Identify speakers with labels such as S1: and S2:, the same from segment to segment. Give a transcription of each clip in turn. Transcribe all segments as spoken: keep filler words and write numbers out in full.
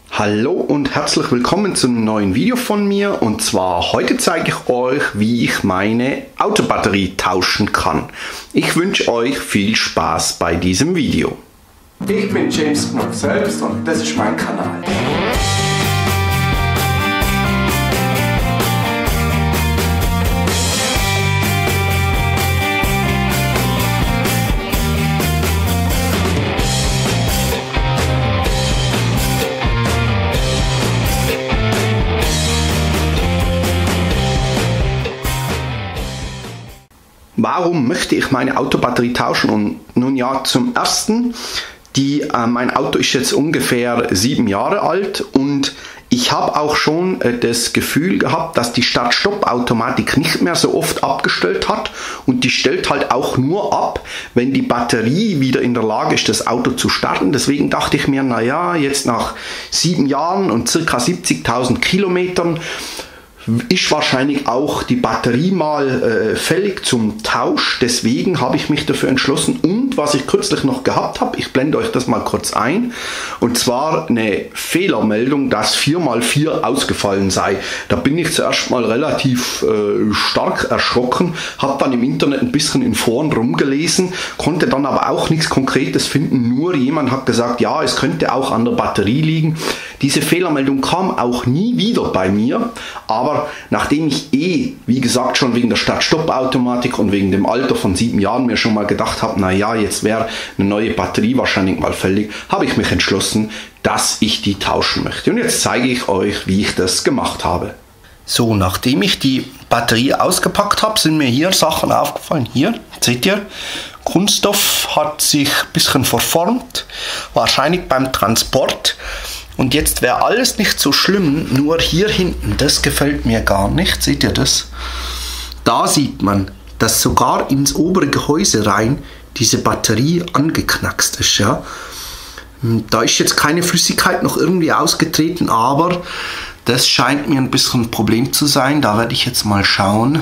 S1: Hallo und herzlich willkommen zu einem neuen Video von mir, und zwar heute zeige ich euch, wie ich meine Autobatterie tauschen kann. Ich wünsche euch viel Spaß bei diesem Video.
S2: Ich bin James Knopf selbst und das ist mein Kanal.
S1: Warum möchte ich meine Autobatterie tauschen? Und nun ja, zum ersten, die, äh, mein Auto ist jetzt ungefähr sieben Jahre alt und ich habe auch schon äh, das Gefühl gehabt, dass die Start-Stopp-Automatik nicht mehr so oft abgestellt hat, und die stellt halt auch nur ab, wenn die Batterie wieder in der Lage ist, das Auto zu starten. Deswegen dachte ich mir, naja, jetzt nach sieben Jahren und ca. siebzigtausend Kilometern ist wahrscheinlich auch die Batterie mal äh, fällig zum Tausch. Deswegen habe ich mich dafür entschlossen. Und was ich kürzlich noch gehabt habe, ich blende euch das mal kurz ein, und zwar eine Fehlermeldung, dass vier mal vier ausgefallen sei. Da bin ich zuerst mal relativ äh, stark erschrocken, habe dann im Internet ein bisschen in Foren rumgelesen, konnte dann aber auch nichts Konkretes finden. Nur jemand hat gesagt, ja, es könnte auch an der Batterie liegen. Diese Fehlermeldung kam auch nie wieder bei mir, aber nachdem ich eh, wie gesagt, schon wegen der Start-Stopp-Automatik und wegen dem Alter von sieben Jahren mir schon mal gedacht habe, naja, jetzt wäre eine neue Batterie wahrscheinlich mal fällig, habe ich mich entschlossen, dass ich die tauschen möchte. Und jetzt zeige ich euch, wie ich das gemacht habe. So, nachdem ich die Batterie ausgepackt habe, sind mir hier Sachen aufgefallen. Hier, seht ihr, Kunststoff hat sich ein bisschen verformt, wahrscheinlich beim Transport. Und jetzt wäre alles nicht so schlimm, nur hier hinten, das gefällt mir gar nicht. Seht ihr das? Da sieht man, dass sogar ins obere Gehäuse rein diese Batterie angeknackst ist. Ja? Da ist jetzt keine Flüssigkeit noch irgendwie ausgetreten, aber das scheint mir ein bisschen ein Problem zu sein. Da werde ich jetzt mal schauen,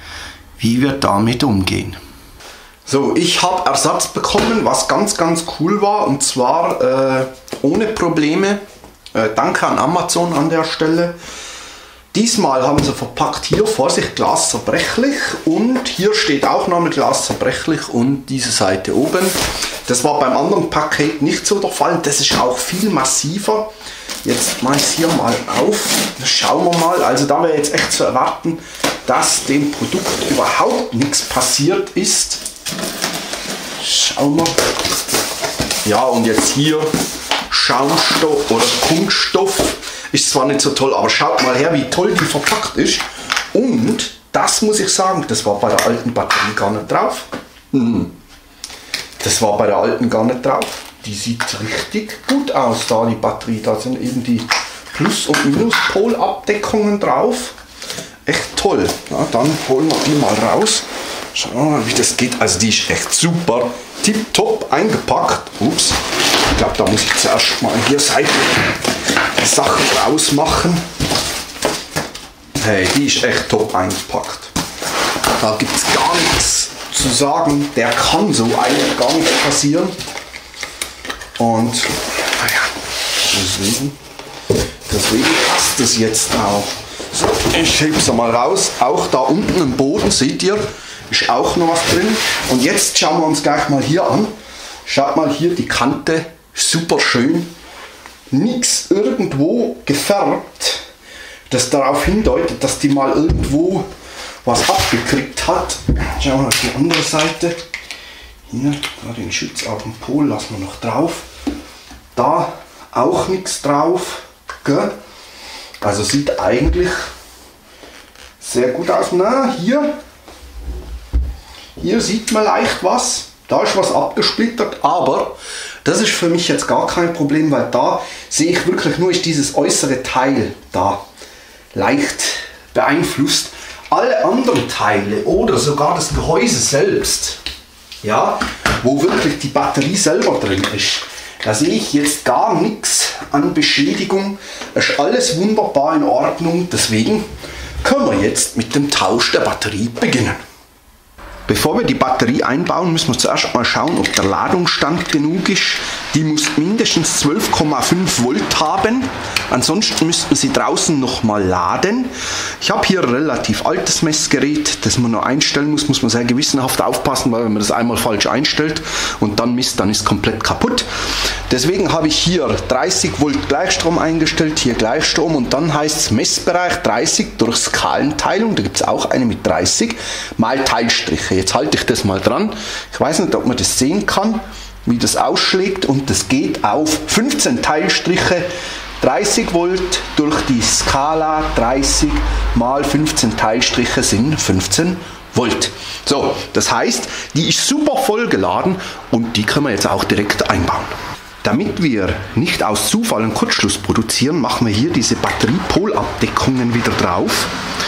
S1: wie wir damit umgehen. So, ich habe Ersatz bekommen, was ganz, ganz cool war, und zwar äh, ohne Probleme. Äh, danke an Amazon an der Stelle. Diesmal haben sie verpackt, hier, Vorsicht, Glas zerbrechlich, und hier steht auch nochmal Glas zerbrechlich und diese Seite oben. Das war beim anderen Paket nicht so der Fall, das ist auch viel massiver. Jetzt mache ich es hier mal auf, schauen wir mal. Also da wäre jetzt echt zu erwarten, dass dem Produkt überhaupt nichts passiert ist. Schauen wir. Ja, und jetzt hier Schaumstoff oder Kunststoff. Ist zwar nicht so toll, aber schaut mal her, wie toll die verpackt ist. Und das muss ich sagen, das war bei der alten Batterie gar nicht drauf. Hm. Das war bei der alten gar nicht drauf. Die sieht richtig gut aus, da die Batterie. Da sind eben die Plus- und Minuspolabdeckungen drauf. Echt toll. Ja, dann holen wir die mal raus. Schauen wir mal, wie das geht. Also die ist echt super, tipptopp eingepackt. Ups, ich glaube, da muss ich zuerst mal hier Seite die Sachen rausmachen. Hey, die ist echt top eingepackt. Da gibt es gar nichts zu sagen. Der kann so eigentlich gar nichts passieren. Und naja, deswegen, deswegen passt es jetzt auch. So, ich hebe es mal raus. Auch da unten im Boden, seht ihr, ist auch noch was drin. Und jetzt schauen wir uns gleich mal hier an. Schaut mal hier, die Kante, super schön. Nichts irgendwo gefärbt, das darauf hindeutet, dass die mal irgendwo was abgekriegt hat. Schauen wir auf die andere Seite. Hier, da den Schutz auf dem Pol lassen wir noch drauf. Da auch nichts drauf. Gell? Also sieht eigentlich sehr gut aus. Na, hier, hier sieht man leicht was. Da ist was abgesplittert, aber das ist für mich jetzt gar kein Problem, weil da sehe ich wirklich nur, ist dieses äußere Teil da leicht beeinflusst. Alle anderen Teile oder sogar das Gehäuse selbst, ja, wo wirklich die Batterie selber drin ist, da sehe ich jetzt gar nichts an Beschädigung. Es ist alles wunderbar in Ordnung, deswegen können wir jetzt mit dem Tausch der Batterie beginnen. Bevor wir die Batterie einbauen, müssen wir zuerst mal schauen, ob der Ladungsstand genug ist. Die muss mindestens zwölf Komma fünf Volt haben, ansonsten müssten Sie draußen nochmal laden. Ich habe hier ein relativ altes Messgerät, das man noch einstellen muss, muss man sehr gewissenhaft aufpassen, weil wenn man das einmal falsch einstellt und dann misst, dann ist es komplett kaputt. Deswegen habe ich hier dreißig Volt Gleichstrom eingestellt, hier Gleichstrom und dann heißt es Messbereich dreißig durch Skalenteilung, da gibt es auch eine mit dreißig, mal Teilstriche. Jetzt halte ich das mal dran, ich weiß nicht, ob man das sehen kann, wie das ausschlägt und das geht auf fünfzehn Teilstriche, dreißig Volt durch die Skala dreißig mal fünfzehn Teilstriche sind fünfzehn Volt. So, das heißt, die ist super voll geladen und die können wir jetzt auch direkt einbauen. Damit wir nicht aus Zufall einen Kurzschluss produzieren, machen wir hier diese Batteriepolabdeckungen wieder drauf,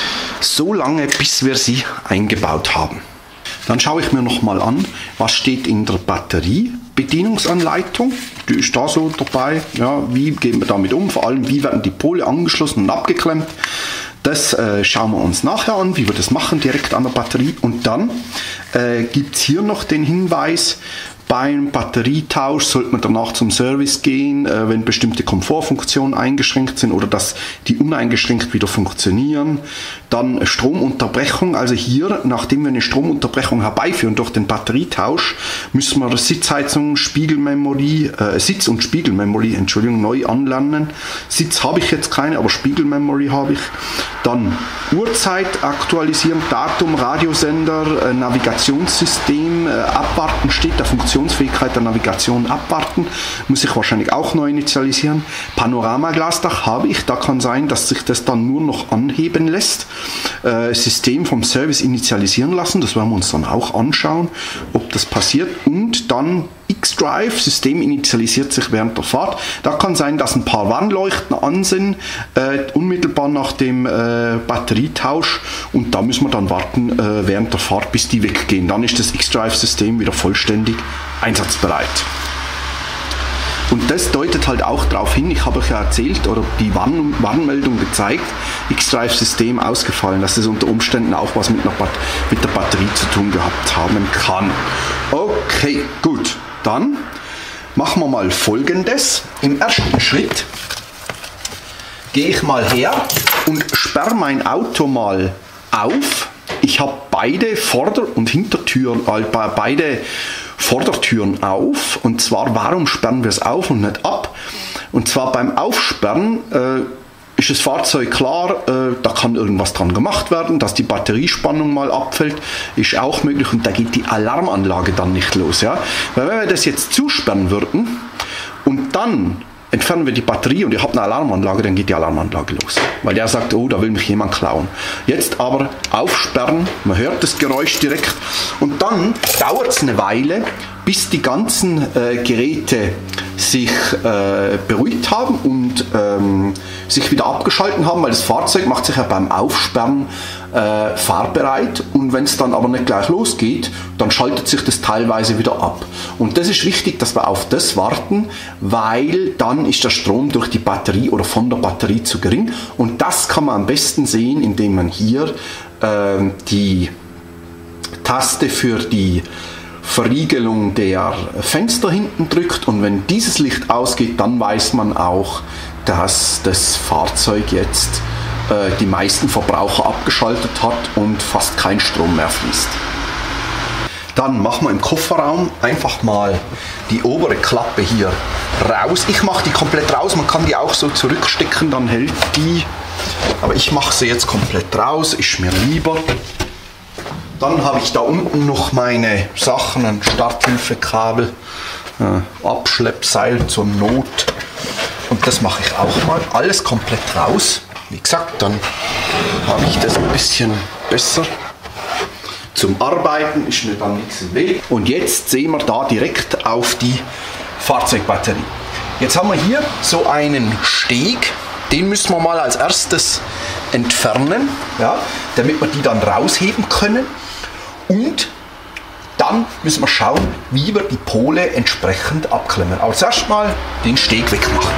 S1: so lange bis wir sie eingebaut haben. Dann schaue ich mir nochmal an, was steht in der Batteriebedienungsanleitung. Die ist da so dabei. Ja, wie gehen wir damit um? Vor allem, wie werden die Pole angeschlossen und abgeklemmt. Das äh, schauen wir uns nachher an, wie wir das machen, direkt an der Batterie. Und dann äh, gibt es hier noch den Hinweis, beim Batterietausch sollte man danach zum Service gehen, äh, wenn bestimmte Komfortfunktionen eingeschränkt sind oder dass die uneingeschränkt wieder funktionieren. Dann Stromunterbrechung, also hier, nachdem wir eine Stromunterbrechung herbeiführen durch den Batterietausch, müssen wir Sitzheizung, Spiegelmemory, äh, Sitz- und Spiegelmemory, Entschuldigung, neu anlernen. Sitz habe ich jetzt keine, aber Spiegelmemory habe ich. Dann Uhrzeit aktualisieren, Datum, Radiosender, äh, Navigationssystem, äh, abwarten steht, der Funktionsfähigkeit der Navigation abwarten, muss ich wahrscheinlich auch neu initialisieren. Panoramaglasdach habe ich, da kann sein, dass sich das dann nur noch anheben lässt. Äh, System vom Service initialisieren lassen, das werden wir uns dann auch anschauen, ob das passiert. Und dann X-Drive, System initialisiert sich während der Fahrt. Da kann sein, dass ein paar Warnleuchten an sind, äh, unmittelbar nach dem äh, Batterietausch und da müssen wir dann warten äh, während der Fahrt, bis die weggehen. Dann ist das X-Drive-System wieder vollständig einsatzbereit. Und das deutet halt auch darauf hin, ich habe euch ja erzählt oder die Warn Warnmeldung gezeigt, X-Drive-System ausgefallen, dass das unter Umständen auch was mit, einer mit der Batterie zu tun gehabt haben kann. Okay, gut, dann machen wir mal Folgendes. Im ersten Schritt gehe ich mal her und sperre mein Auto mal auf. Ich habe beide Vorder- und Hintertüren, äh, beide Vordertüren auf. Und zwar, warum sperren wir es auf und nicht ab? Und zwar beim Aufsperren äh, ist das Fahrzeug klar, äh, da kann irgendwas dran gemacht werden, dass die Batteriespannung mal abfällt, ist auch möglich und da geht die Alarmanlage dann nicht los. Ja? Weil wenn wir das jetzt zusperren würden und dann entfernen wir die Batterie und ihr habt eine Alarmanlage, dann geht die Alarmanlage los. Weil der sagt, oh, da will mich jemand klauen. Jetzt aber aufsperren, man hört das Geräusch direkt und dann dauert es eine Weile, bis die ganzen äh, Geräte sich äh, beruhigt haben und ähm, sich wieder abgeschalten haben, weil das Fahrzeug macht sich ja beim Aufsperren äh, fahrbereit und wenn es dann aber nicht gleich losgeht, dann schaltet sich das teilweise wieder ab. Und das ist wichtig, dass wir auf das warten, weil dann ist der Strom durch die Batterie oder von der Batterie zu gering und das kann man am besten sehen, indem man hier äh, die Taste für die Verriegelung der Fenster hinten drückt und wenn dieses Licht ausgeht, dann weiß man auch, dass das Fahrzeug jetzt äh, die meisten Verbraucher abgeschaltet hat und fast kein Strom mehr fließt. Dann machen wir im Kofferraum einfach mal die obere Klappe hier raus. Ich mache die komplett raus, man kann die auch so zurückstecken, dann hält die. Aber ich mache sie jetzt komplett raus, ist mir lieber. Dann habe ich da unten noch meine Sachen, ein Starthilfekabel, äh, Abschleppseil zur Not. Und das mache ich auch mal. Alles komplett raus. Wie gesagt, dann habe ich das ein bisschen besser. Zum Arbeiten ist mir dann nichts im Weg. Und jetzt sehen wir da direkt auf die Fahrzeugbatterie. Jetzt haben wir hier so einen Steg. Den müssen wir mal als erstes entfernen, ja, damit wir die dann rausheben können. Und dann müssen wir schauen, wie wir die Pole entsprechend abklemmen. Aber zuerst mal den Steg wegmachen.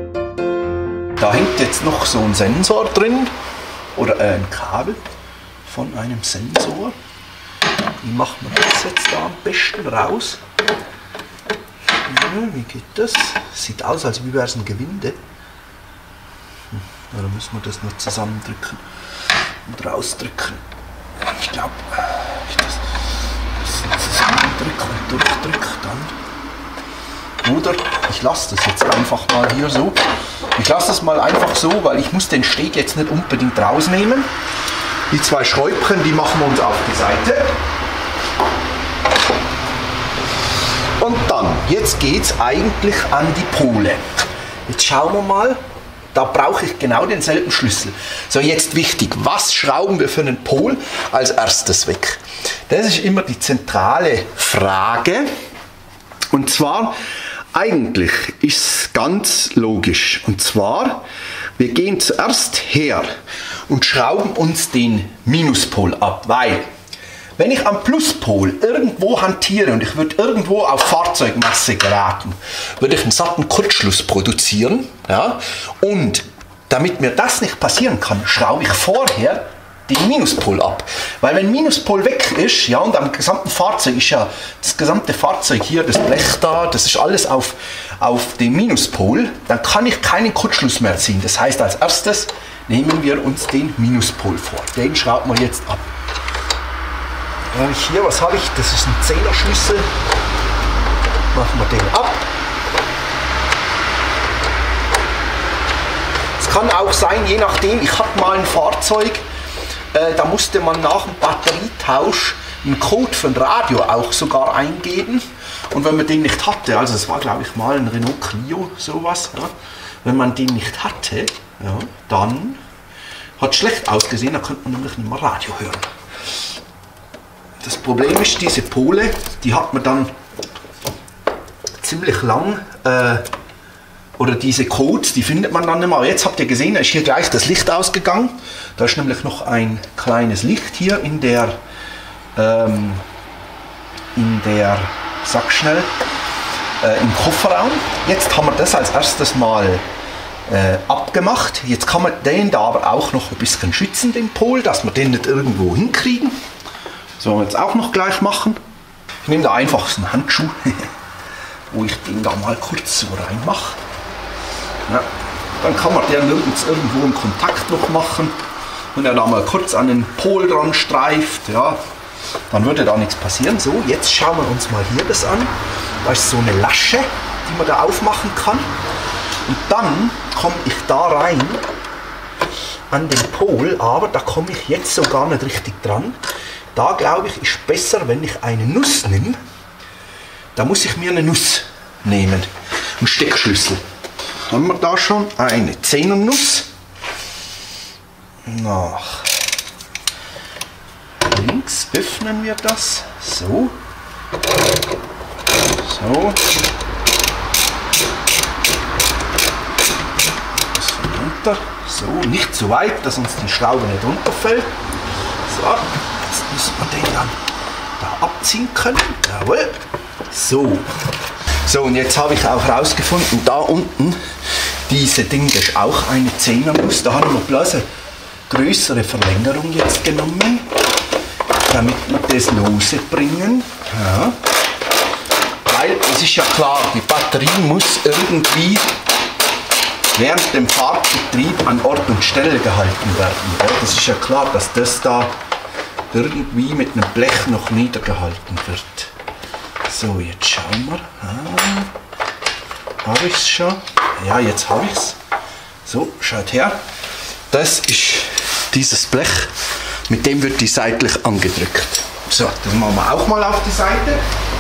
S1: Da hängt jetzt noch so ein Sensor drin oder ein Kabel.
S3: von einem Sensor. Wie macht man das jetzt da am besten raus? Ja, wie geht das? Sieht aus, als wäre es ein Gewinde. Hm, ja, dann müssen wir das noch zusammendrücken und rausdrücken. Ich glaube, ich das, das zusammendrücke und durchdrücke dann. Oder ich lasse das jetzt einfach mal hier so. Ich lasse das mal einfach so, weil ich muss den Steg jetzt nicht unbedingt rausnehmen. Die zwei Schräubchen, die machen wir uns auf die Seite. Und dann, jetzt geht es eigentlich an die Pole. Jetzt schauen wir mal, da brauche ich genau denselben Schlüssel. So, jetzt wichtig, was schrauben wir für einen Pol als erstes weg? Das ist immer die zentrale Frage. Und zwar, eigentlich ist es ganz logisch. Und zwar, wir gehen zuerst her und schrauben uns den Minuspol ab, weil wenn ich am Pluspol irgendwo hantiere und ich würde irgendwo auf Fahrzeugmasse geraten, würde ich einen satten Kurzschluss produzieren. Ja? Und damit mir das nicht passieren kann, schraube ich vorher den Minuspol ab. Weil wenn Minuspol weg ist, ja, und am gesamten Fahrzeug ist ja das gesamte Fahrzeug hier, das Blech da, das ist alles auf, auf dem Minuspol, dann kann ich keinen Kurzschluss mehr ziehen. Das heißt, als erstes nehmen wir uns den Minuspol vor. Den schrauben wir jetzt ab. Habe ich hier, was habe ich? Das ist ein Zehner-Schlüssel. Machen wir den ab. Es kann auch sein, je nachdem, ich hatte mal ein Fahrzeug, äh, da musste man nach dem Batterietausch einen Code für ein Radio auch sogar eingeben. Und wenn man den nicht hatte, also es war glaube ich mal ein Renault Clio, sowas, ja, wenn man den nicht hatte, ja, dann hat es schlecht ausgesehen, da konnte man nämlich nicht mehr Radio hören. Das Problem ist, diese Pole, die hat man dann ziemlich lang, äh, oder diese Codes, die findet man dann nicht mehr. Jetzt habt ihr gesehen, da ist hier gleich das Licht ausgegangen. Da ist nämlich noch ein kleines Licht hier in der, ähm, in der, sag schnell, äh, im Kofferraum. Jetzt haben wir das als erstes mal äh, abgemacht. Jetzt kann man den da aber auch noch ein bisschen schützen, den Pol, dass wir den nicht irgendwo hinkriegen. Das wollen wir jetzt auch noch gleich machen. Ich nehme da einfach so einen Handschuh, wo ich den da mal kurz so reinmache. Ja, dann kann man den nirgends irgendwo einen Kontakt noch machen. Wenn er da mal kurz an den Pol dran streift, ja, dann würde da nichts passieren. So, jetzt schauen wir uns mal hier das an. Da ist so eine Lasche, die man da aufmachen kann. Und dann komme ich da rein an den Pol, aber da komme ich jetzt so gar nicht richtig dran. Da glaube ich, ist besser, wenn ich eine Nuss nehme. Da muss ich mir eine Nuss nehmen. Einen Steckschlüssel. Haben wir da schon eine Zehnernuss. Nach links öffnen wir das. So. So. Das runter. So, nicht zu weit, dass uns die Schraube nicht runterfällt. So. Jetzt müssen wir den dann da abziehen können. Jawohl. So. So, und jetzt habe ich auch herausgefunden, da unten, diese Ding, das ist auch eine Zehnernuss. Da haben wir bloß eine größere Verlängerung jetzt genommen, damit wir das lose bringen. Ja. Weil es ist ja klar, die Batterie muss irgendwie während dem Fahrtbetrieb an Ort und Stelle gehalten werden. Das ist ja klar, dass das da irgendwie mit einem Blech noch niedergehalten wird. So, jetzt schauen wir. Ah, habe ich es schon? Ja, jetzt habe ich es. So, schaut her. Das ist dieses Blech, mit dem wird die seitlich angedrückt. So, das machen wir auch mal auf die Seite.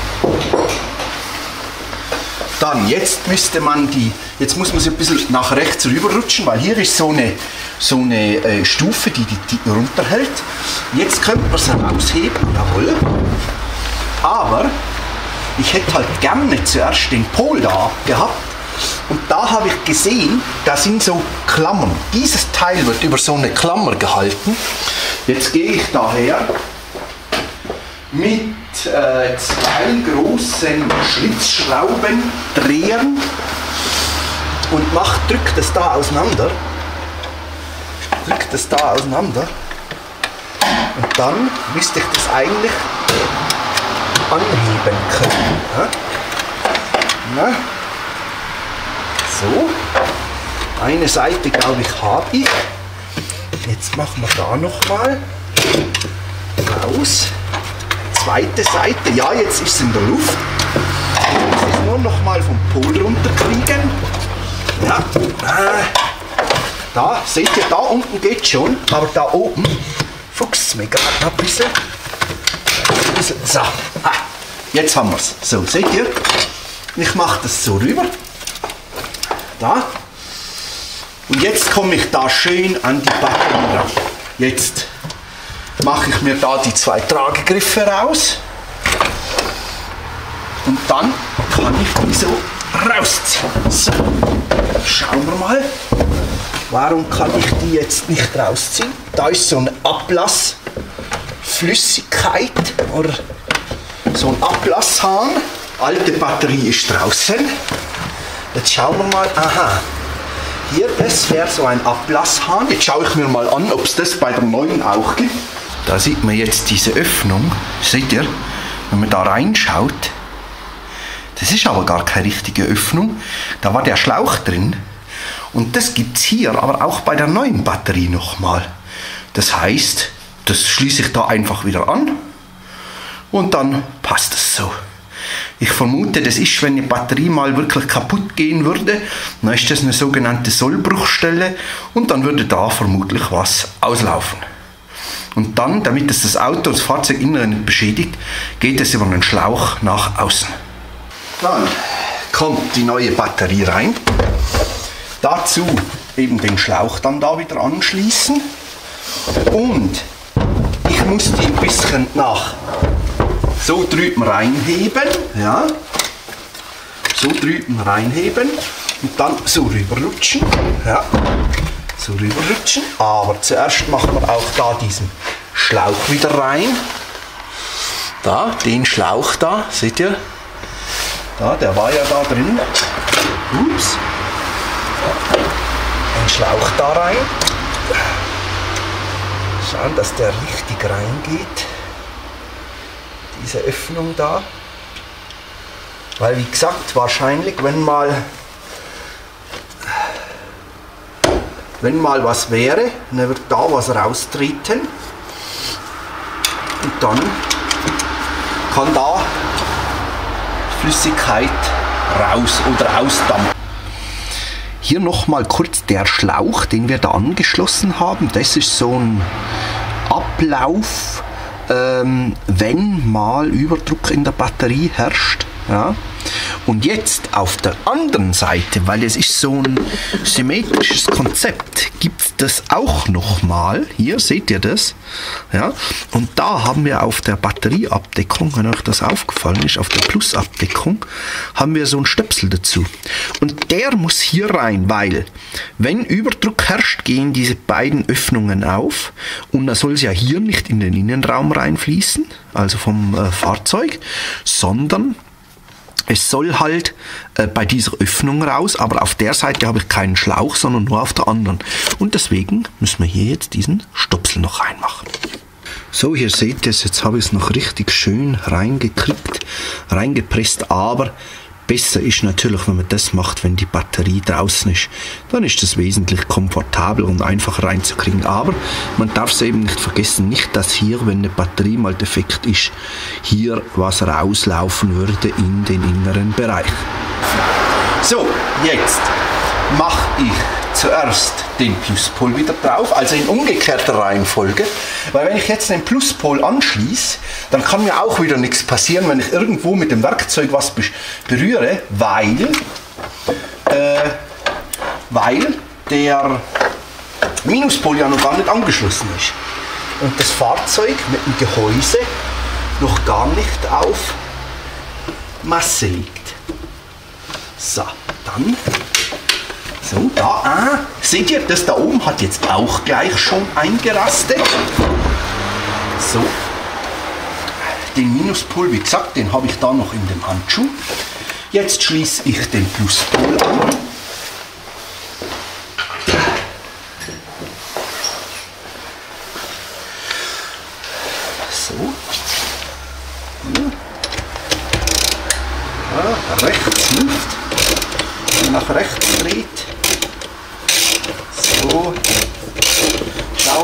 S3: Dann, jetzt müsste man die, jetzt muss man sie ein bisschen nach rechts rüberrutschen, weil hier ist so eine, so eine äh, Stufe, die die, die runterhält. Jetzt könnte man sie rausheben, jawohl. Aber ich hätte halt gerne zuerst den Pol da gehabt. Und da habe ich gesehen, da sind so Klammern. Dieses Teil wird über so eine Klammer gehalten. Jetzt gehe ich daher mit äh, zwei großen Schlitzschrauben drehen und mach, drück das da auseinander. Drück das da auseinander. Und dann müsste ich das eigentlich anheben können. Ja? Na? So, eine Seite, glaube ich, habe ich. Jetzt machen wir da noch mal raus. Zweite Seite, ja, jetzt ist es in der Luft. Ich muss es nur noch mal vom Pol runterkriegen. Ja, äh, da, seht ihr, da unten geht schon, aber da oben fuchst es mir gerade noch ein bisschen. Ein bisschen. So, ha, jetzt haben wir es. So, seht ihr? Ich mache das so rüber. Da. Und jetzt komme ich da schön an die Batterie ran. Jetzt mache ich mir da die zwei Tragegriffe raus. Und dann kann ich die so rausziehen. So, schauen wir mal. Warum kann ich die jetzt nicht rausziehen? Da ist so eine Ablassflüssigkeit oder so ein Ablasshahn. Alte Batterie ist draußen. Jetzt schauen wir mal. Aha. Hier, das wäre so ein Ablasshahn. Jetzt schaue ich mir mal an, ob es das bei der neuen auch gibt. Da sieht man jetzt diese Öffnung. Seht ihr? Wenn man da reinschaut. Das ist aber gar keine richtige Öffnung. Da war der Schlauch drin. Und das gibt es hier, aber auch bei der neuen Batterie nochmal. Das heißt, das schließe ich da einfach wieder an. Und dann passt es so. Ich vermute, das ist, wenn eine Batterie mal wirklich kaputt gehen würde, dann ist das eine sogenannte Sollbruchstelle und dann würde da vermutlich was auslaufen. Und dann, damit es das Auto, das Fahrzeuginnere nicht beschädigt, geht es über einen Schlauch nach außen. Dann kommt die neue Batterie rein. Dazu eben den Schlauch dann da wieder anschließen. Und ich muss die ein bisschen nach so drüben reinheben, ja, so drüben reinheben und dann so rüberrutschen, ja, so rüberrutschen. Aber zuerst machen wir auch da diesen Schlauch wieder rein. Da, den Schlauch da, seht ihr? Da, der war ja da drin. Ups. Den Schlauch da rein. Schauen, dass der richtig reingeht. Diese Öffnung da, weil wie gesagt, wahrscheinlich, wenn mal wenn mal was wäre, dann wird da was raustreten und dann kann da Flüssigkeit raus oder ausdampfen. Hier nochmal kurz der Schlauch, den wir da angeschlossen haben. Das ist so ein Ablauf, Ähm, wenn mal Überdruck in der Batterie herrscht. Ja. Und jetzt auf der anderen Seite, weil es ist so ein symmetrisches Konzept, gibt es das auch nochmal. Hier seht ihr das. Ja. Und da haben wir auf der Batterieabdeckung, wenn euch das aufgefallen ist, auf der Plusabdeckung, haben wir so einen Stöpsel dazu. Und der muss hier rein, weil wenn Überdruck herrscht, gehen diese beiden Öffnungen auf und da soll es ja hier nicht in den Innenraum reinfließen, also vom äh, Fahrzeug, sondern es soll halt äh, bei dieser Öffnung raus, aber auf der Seite habe ich keinen Schlauch, sondern nur auf der anderen. Und deswegen müssen wir hier jetzt diesen Stopsel noch reinmachen. So, hier seht ihr es, jetzt habe ich es noch richtig schön reingekriegt, reingepresst, aber besser ist natürlich, wenn man das macht, wenn die Batterie draußen ist. Dann ist es wesentlich komfortabler und einfacher reinzukriegen. Aber man darf es eben nicht vergessen, nicht, dass hier, wenn eine Batterie mal defekt ist, hier was rauslaufen würde in den inneren Bereich. So, jetzt mache ich zuerst den Pluspol wieder drauf, also in umgekehrter Reihenfolge, weil wenn ich jetzt den Pluspol anschließe, dann kann mir auch wieder nichts passieren, wenn ich irgendwo mit dem Werkzeug was berühre, weil, äh, weil der Minuspol ja noch gar nicht angeschlossen ist und das Fahrzeug mit dem Gehäuse noch gar nicht auf Masse liegt. So, dann so, da, ah, seht ihr, das da oben hat jetzt auch gleich schon eingerastet. So, den Minuspol, wie gesagt, den habe ich da noch in dem Handschuh. Jetzt schließe ich den Pluspol an.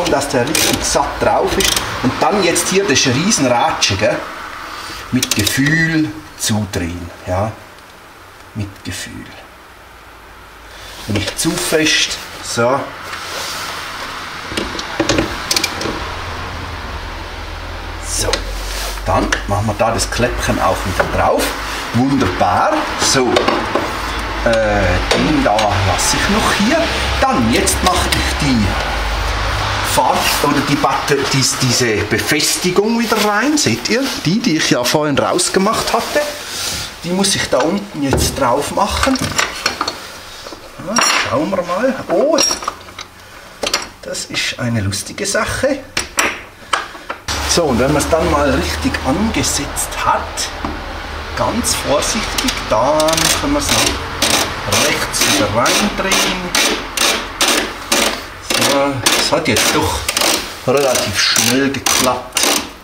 S3: dass der richtig satt drauf ist. Und dann jetzt hier das Riesenratsche, gell? Mit Gefühl zudrehen. Ja? Mit Gefühl. Nicht zu fest. So. So. Dann machen wir da das Kläppchen auch wieder drauf. Wunderbar. So. Äh, den da lasse ich noch hier. Dann, jetzt mache ich die Fahrt oder die Batter dies, diese Befestigung wieder rein. Seht ihr? Die, die ich ja vorhin rausgemacht hatte. Die muss ich da unten jetzt drauf machen. Ja, schauen wir mal. Oh, das ist eine lustige Sache. So, und wenn man es dann mal richtig angesetzt hat, ganz vorsichtig, dann können wir es noch rechts wieder reindrehen. So, das hat jetzt doch relativ schnell geklappt.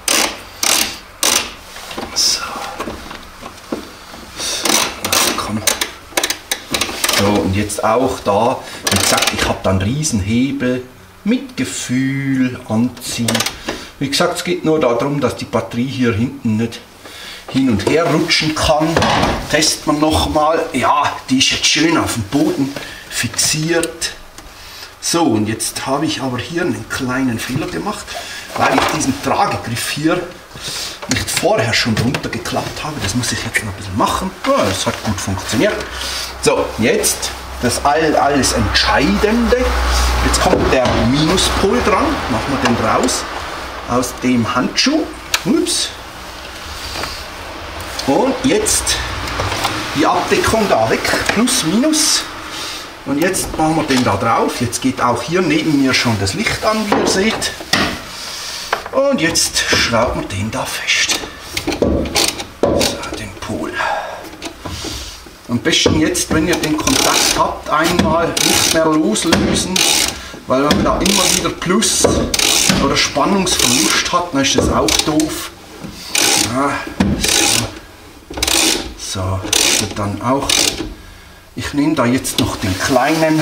S3: So. Komm. So, und jetzt auch da, wie gesagt, ich habe dann Riesenhebel mit Gefühl anziehen. Wie gesagt, es geht nur darum, dass die Batterie hier hinten nicht hin und her rutschen kann. Testen wir nochmal. Ja, die ist jetzt schön auf dem Boden fixiert. So, und jetzt habe ich aber hier einen kleinen Fehler gemacht, weil ich diesen Tragegriff hier nicht vorher schon drunter geklappt habe. Das muss ich jetzt noch ein bisschen machen. Ja, das hat gut funktioniert. So, jetzt das all, alles Entscheidende. Jetzt kommt der Minuspol dran. Machen wir den raus aus dem Handschuh. Ups. Und jetzt die Abdeckung da weg, plus minus. Und jetzt machen wir den da drauf. Jetzt geht auch hier neben mir schon das Licht an, wie ihr seht. Und jetzt schrauben wir den da fest. So, den Pol. Am besten jetzt, wenn ihr den Kontakt habt, einmal nicht mehr loslösen, weil wenn man da immer wieder Plus oder Spannungsverlust hat, dann ist das auch doof. Ja, so. So, und dann auch. Ich nehme da jetzt noch den kleinen.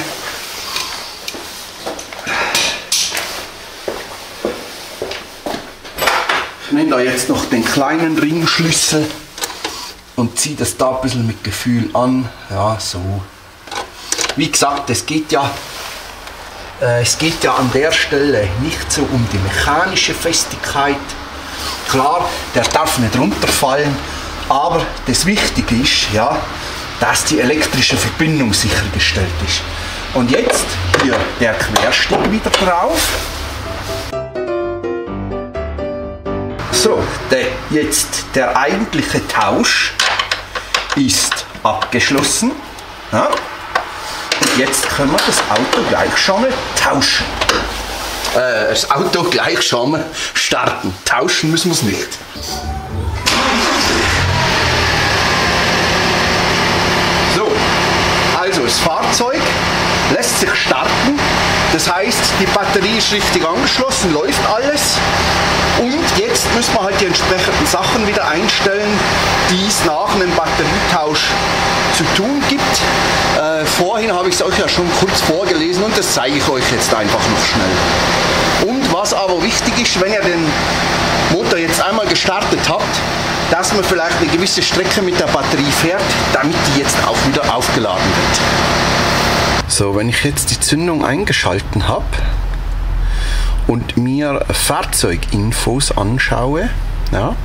S3: Ich nehme da jetzt noch den kleinen Ringschlüssel und ziehe das da ein bisschen mit Gefühl an. Ja, so. Wie gesagt, es geht ja, äh, es geht ja an der Stelle nicht so um die mechanische Festigkeit. Klar, der darf nicht runterfallen, aber das Wichtige ist, ja, dass die elektrische Verbindung sichergestellt ist. Und jetzt hier der Quersteg wieder drauf. So, der, jetzt der eigentliche Tausch ist abgeschlossen. Ja. Und jetzt können wir das Auto gleich schon mal tauschen. Äh, das Auto gleich schon mal starten. Tauschen müssen wir es nicht. So, also das Fahrzeug lässt sich starten. Das heißt, die Batterie ist richtig angeschlossen, läuft alles. Und jetzt müssen wir halt die entsprechenden Sachen wieder einstellen, die es nach einem Batterietausch zu tun gibt. Äh, vorhin habe ich es euch ja schon kurz vorgelesen und das zeige ich euch jetzt einfach noch schnell. Und was aber wichtig ist, wenn ihr den Motor jetzt einmal gestartet habt, dass man vielleicht eine gewisse Strecke mit der Batterie fährt, damit die jetzt auch wieder aufgeladen wird. So, wenn ich jetzt die Zündung eingeschalten habe und mir Fahrzeuginfos anschaue, ja,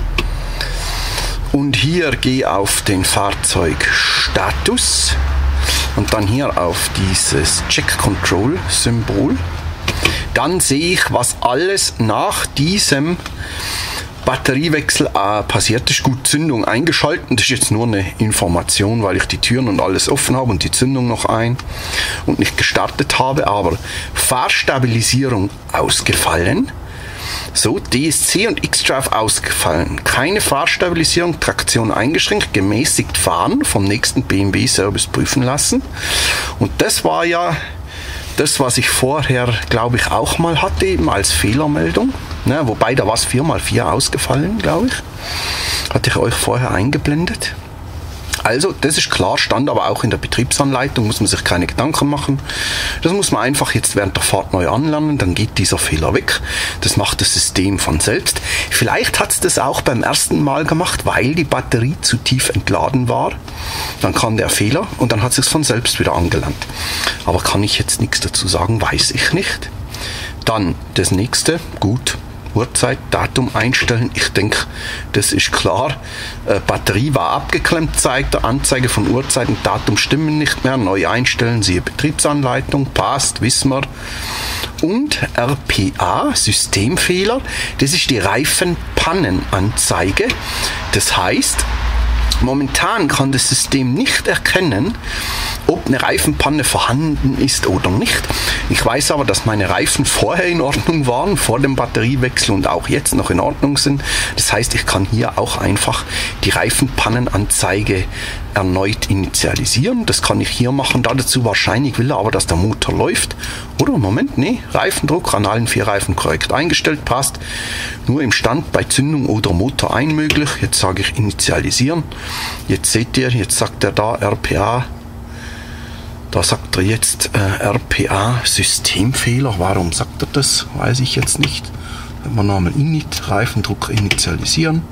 S3: und hier gehe auf den Fahrzeugstatus und dann hier auf dieses Check Control Symbol, dann sehe ich, was alles nach diesem Batteriewechsel äh, passiert ist. Gut, Zündung eingeschaltet. Das ist jetzt nur eine Information, weil ich die Türen und alles offen habe und die Zündung noch ein und nicht gestartet habe. Aber Fahrstabilisierung ausgefallen. So, D S C und X-Drive ausgefallen. Keine Fahrstabilisierung, Traktion eingeschränkt, gemäßigt fahren, vom nächsten B M W-Service prüfen lassen. Und das war ja das, was ich vorher, glaube ich, auch mal hatte, eben als Fehlermeldung. Ne, wobei, da war es vier mal vier ausgefallen, glaube ich. Hatte ich euch vorher eingeblendet. Also, das ist klar, stand aber auch in der Betriebsanleitung, muss man sich keine Gedanken machen. Das muss man einfach jetzt während der Fahrt neu anlernen, dann geht dieser Fehler weg. Das macht das System von selbst. Vielleicht hat es das auch beim ersten Mal gemacht, weil die Batterie zu tief entladen war. Dann kam der Fehler und dann hat es sich von selbst wieder angelangt. Aber kann ich jetzt nichts dazu sagen, weiß ich nicht. Dann das nächste, gut. Uhrzeit, Datum einstellen. Ich denke, das ist klar. Äh, Batterie war abgeklemmt, zeigt der Anzeige von Uhrzeit und Datum stimmen nicht mehr. Neu einstellen, siehe Betriebsanleitung, passt, wissen wir. Und R P A, Systemfehler, das ist die Reifenpannenanzeige. Das heißt, momentan kann das System nicht erkennen, ob eine Reifenpanne vorhanden ist oder nicht. Ich weiß aber, dass meine Reifen vorher in Ordnung waren, vor dem Batteriewechsel und auch jetzt noch in Ordnung sind. Das heißt, ich kann hier auch einfach die Reifenpannenanzeige erneut initialisieren. Das kann ich hier machen. Dazu wahrscheinlich will er aber, dass der Motor läuft. Oder Moment, nee, Reifendruck an allen vier Reifen korrekt eingestellt, passt. Nur im Stand bei Zündung oder Motor ein möglich. Jetzt sage ich initialisieren. Jetzt seht ihr, jetzt sagt er da R P A. Da sagt er jetzt äh, R P A Systemfehler. Warum sagt er das? Weiß ich jetzt nicht. Wenn wir nochmal Init, Reifendruck initialisieren.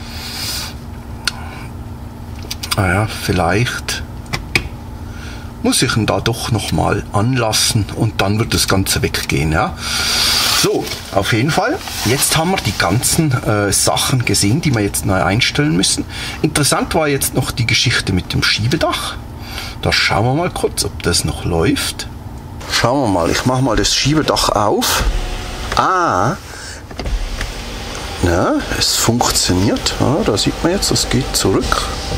S3: Naja, vielleicht muss ich ihn da doch nochmal anlassen und dann wird das Ganze weggehen. Ja? So, auf jeden Fall. Jetzt haben wir die ganzen äh, Sachen gesehen, die wir jetzt neu einstellen müssen. Interessant war jetzt noch die Geschichte mit dem Schiebedach. Da schauen wir mal kurz, ob das noch läuft. Schauen wir mal, ich mache mal das Schiebedach auf. Ah, ja, es funktioniert. Ja, da sieht man jetzt, es geht zurück.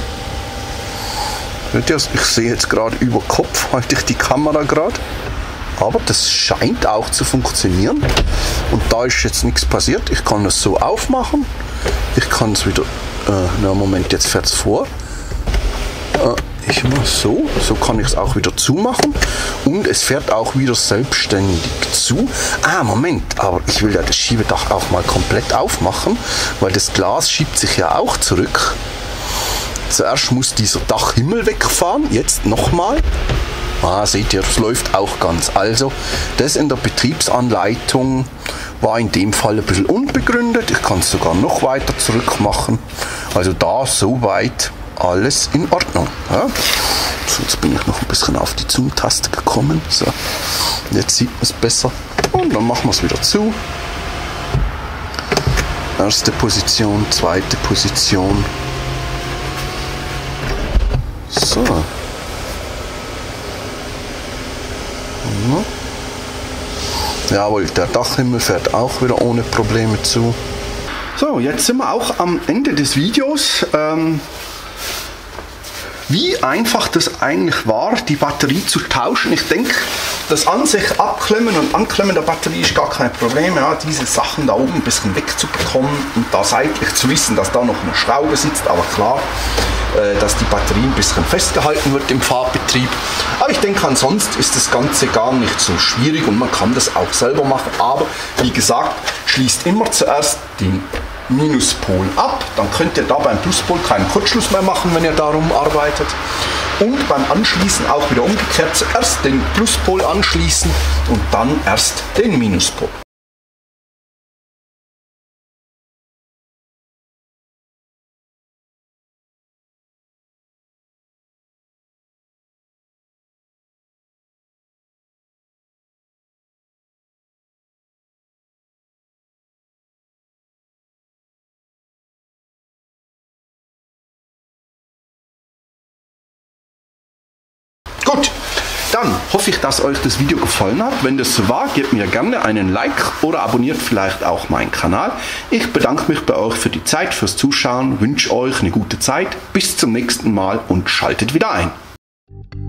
S3: Ich sehe jetzt gerade über Kopf, halte ich die Kamera gerade. Aber das scheint auch zu funktionieren. Und da ist jetzt nichts passiert. Ich kann es so aufmachen. Ich kann es wieder, äh, na Moment, jetzt fährt es vor. Äh, Ich mache so, so kann ich es auch wieder zumachen und es fährt auch wieder selbstständig zu. Ah, Moment, aber ich will ja das Schiebedach auch mal komplett aufmachen, weil das Glas schiebt sich ja auch zurück. Zuerst muss dieser Dachhimmel wegfahren, jetzt nochmal. Ah, seht ihr, es läuft auch ganz. Also, das in der Betriebsanleitung war in dem Fall ein bisschen unbegründet. Ich kann es sogar noch weiter zurück machen. Also da soweit alles in Ordnung. Ja. So, jetzt bin ich noch ein bisschen auf die Zoom-Taste gekommen. So, jetzt sieht man es besser. Und dann machen wir es wieder zu. Erste Position, zweite Position. So. Mhm. Jawohl, der Dachhimmel fährt auch wieder ohne Probleme zu.
S1: So, jetzt sind wir auch am Ende des Videos. Ähm Wie einfach das eigentlich war, die Batterie zu tauschen. Ich denke, das an sich abklemmen und anklemmen der Batterie ist gar kein Problem. Ja, diese Sachen da oben ein bisschen wegzubekommen und da seitlich zu wissen, dass da noch eine Schraube sitzt. Aber klar, äh, dass die Batterie ein bisschen festgehalten wird im Fahrbetrieb. Aber ich denke, ansonsten ist das Ganze gar nicht so schwierig und man kann das auch selber machen. Aber wie gesagt, schließt immer zuerst den Minuspol ab, dann könnt ihr da beim Pluspol keinen Kurzschluss mehr machen, wenn ihr darum arbeitet. Und beim Anschließen auch wieder umgekehrt, zuerst den Pluspol anschließen und dann erst den Minuspol. Gut, dann hoffe ich, dass euch das Video gefallen hat. Wenn das so war, gebt mir gerne einen Like oder abonniert vielleicht auch meinen Kanal. Ich bedanke mich bei euch für die Zeit, fürs Zuschauen, wünsche euch eine gute Zeit. Bis zum nächsten Mal und schaltet wieder ein.